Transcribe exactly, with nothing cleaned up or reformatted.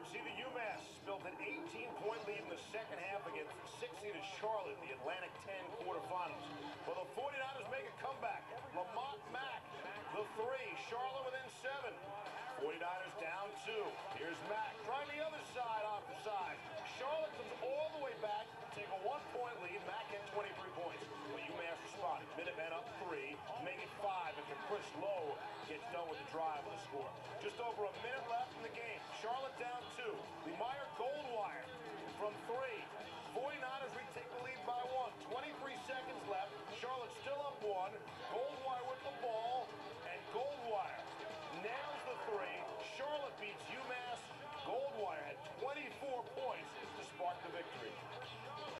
third seeded UMass built an eighteen point lead in the second half against sixth seeded Charlotte in the Atlantic ten quarterfinals. Well, the forty-niners make a comeback. Lamont Mack, the three. Charlotte within seven. forty-niners down two. Here's Mack trying the other side off the side. Charlotte comes all the way back, take a one point lead. Mack hit twenty-three points. Well, UMass responded. Minutemen up three, make it five after Chris Lowe gets done with the drive with a score. Just over a minute left in the game. Charlotte down two. Meyer Goldwire from three. forty-niners retake the lead by one. twenty-three seconds left. Charlotte still up one. Goldwire with the ball, and Goldwire nails the three. Charlotte beats UMass. Goldwire had twenty-four points to spark the victory.